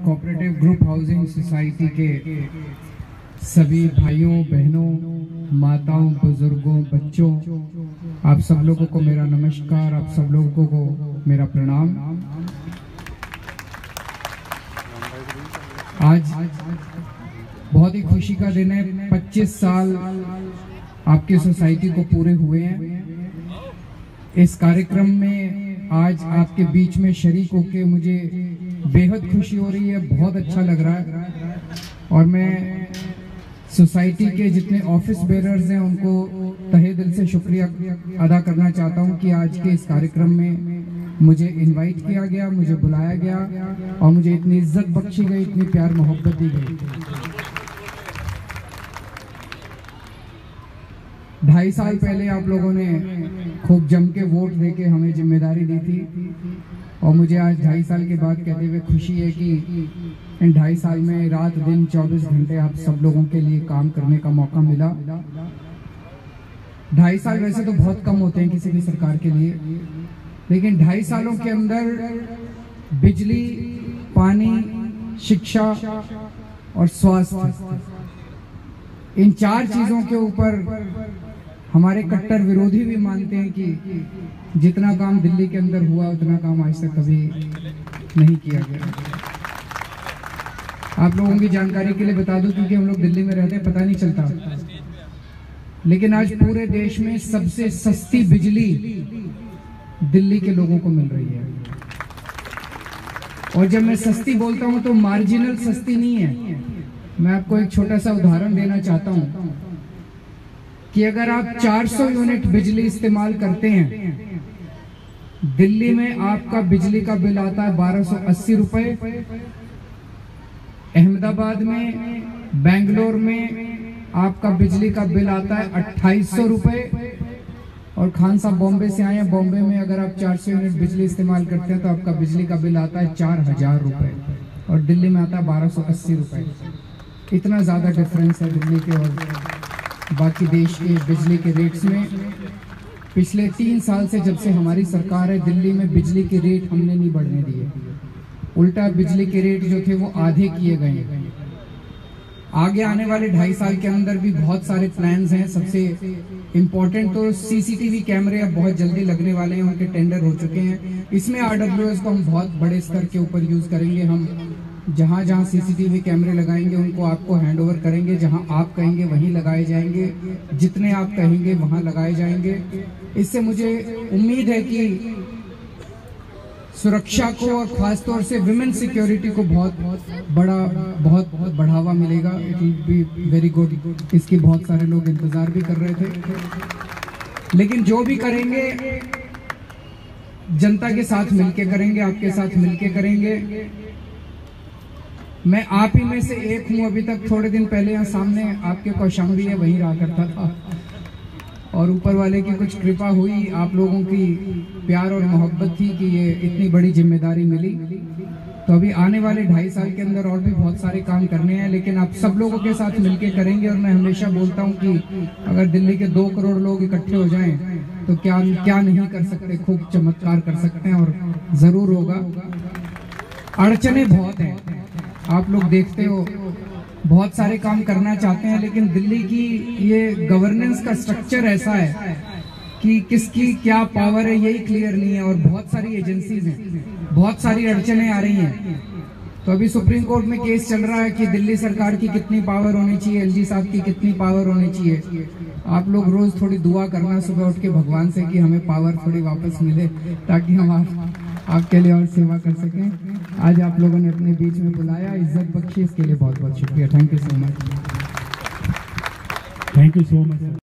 Cooperative group housing society के सभी भाइयों बहनों, माताओं, बुजुर्गों, बच्चों, आप सब लोगों को मेरा नमस्कार, आप सब लोगों को मेरा प्रणाम। आज बहुत ही खुशी का दिन है। 25 साल आपकी सोसाइटी को पूरे हुए हैं। इस कार्यक्रम में आज आपके बीच में शरीक होके मुझे बेहद खुशी हो रही है, बहुत अच्छा लग रहा है। और मैं सोसाइटी के जितने ऑफिस बेरर्स हैं उनको तहे दिल से शुक्रिया अदा करना चाहता हूं कि आज के इस कार्यक्रम में मुझे इनवाइट किया गया, मुझे बुलाया गया और मुझे इतनी इज्जत बख्शी गई, इतनी प्यार मोहब्बत दी गई। 2.5 साल पहले आप लोगों ने खूब जम के वोट देके हमें जिम्मेदारी दी थी और मुझे आज 2.5 साल के बाद कहते हुए खुशी है कि इन 2.5 साल में रात दिन 24 घंटे आप सब लोगों के लिए काम करने का मौका मिला। 2.5 साल वैसे तो बहुत कम होते हैं किसी भी सरकार के लिए, लेकिन 2.5 सालों के अंदर बिजली, पानी, शिक्षा और स्वास्थ्य, इन 4 चीजों के ऊपर हमारे कट्टर विरोधी भी मानते हैं कि जितना काम दिल्ली के अंदर हुआ उतना काम आज तक कभी नहीं किया गया। आप लोगों की जानकारी के लिए बता दूं, क्योंकि हम लोग दिल्ली में रहते हैं, पता नहीं चलता, लेकिन आज पूरे देश में सबसे सस्ती बिजली दिल्ली के लोगों को मिल रही है। और जब मैं सस्ती बोलता हूं तो मार्जिनल सस्ती नहीं है। मैं आपको एक छोटा सा उदाहरण देना चाहता हूं कि अगर आप 400 यूनिट बिजली इस्तेमाल करते हैं, दिल्ली में आपका बिजली का बिल आता है 1280 रुपए, अहमदाबाद में, बेंगलोर में आपका बिजली का बिल आता है 2800 रुपए। और खान साहब बॉम्बे से आए हैं, बॉम्बे में अगर आप 400 यूनिट बिजली इस्तेमाल करते हैं तो आपका बिजली का बिल आता है 4000 रुपए और दिल्ली में आता है 1280 रुपए। इतना ज्यादा डिफरेंस है दिल्ली के और बाकी देश के बिजली के रेट्स में। पिछले 3 साल से जब से हमारी सरकार है, दिल्ली में बिजली के रेट हमने नहीं बढ़ने दिए, उल्टा बिजली के रेट जो थे वो आधे किए गए। आगे आने वाले 2.5 साल के अंदर भी बहुत सारे प्लान्स हैं। सबसे इम्पोर्टेंट तो सीसीटीवी कैमरे अब बहुत जल्दी लगने वाले हैं, उनके टेंडर हो चुके हैं। इसमें RWS को हम बहुत बड़े स्तर के ऊपर यूज करेंगे। हम जहां जहां सीसीटीवी कैमरे लगाएंगे उनको आपको हैंडओवर करेंगे, जहां आप कहेंगे वहीं लगाए जाएंगे, जितने आप कहेंगे वहां लगाए जाएंगे। इससे मुझे उम्मीद है कि सुरक्षा को और खासतौर से विमेन सिक्योरिटी को बहुत बढ़ावा मिलेगा। It will be very good. इसकी बहुत सारे लोग इंतजार भी कर रहे थे, लेकिन जो भी करेंगे जनता के साथ मिलके करेंगे, आपके साथ मिलके करेंगे। मैं आप ही में से एक हूं। अभी तक थोड़े दिन पहले यहाँ सामने आपके कौशाम्बी है, वहीं रहा करता था और ऊपर वाले की कुछ कृपा हुई, आप लोगों की प्यार और मोहब्बत थी कि ये इतनी बड़ी जिम्मेदारी मिली। तो अभी आने वाले 2.5 साल के अंदर और भी बहुत सारे काम करने हैं, लेकिन आप सब लोगों के साथ मिलके करेंगे। और मैं हमेशा बोलता हूं कि अगर दिल्ली के 2 करोड़ लोग इकट्ठे हो जाएं तो क्या नहीं कर सकते, खूब चमत्कार कर सकते हैं और जरूर होगा। अड़चने बहुत हैं, आप लोग देखते हो, बहुत सारे काम करना चाहते हैं, लेकिन दिल्ली की ये गवर्नेंस का स्ट्रक्चर ऐसा है कि किसकी क्या पावर है यही क्लियर नहीं है। और बहुत सारी एजेंसीज हैं, बहुत सारी अड़चने आ रही हैं। तो अभी सुप्रीम कोर्ट में केस चल रहा है कि दिल्ली सरकार की कितनी पावर होनी चाहिए, LG साहब की कितनी पावर होनी चाहिए। आप लोग रोज थोड़ी दुआ करना सुबह उठ के भगवान से कि हमें पावर थोड़ी वापस मिले, ताकि हम आपके लिए और सेवा कर सकें। आज आप लोगों ने अपने बीच में बुलाया, इज्जत बख्शी, इसके लिए बहुत बहुत शुक्रिया। Thank you so much.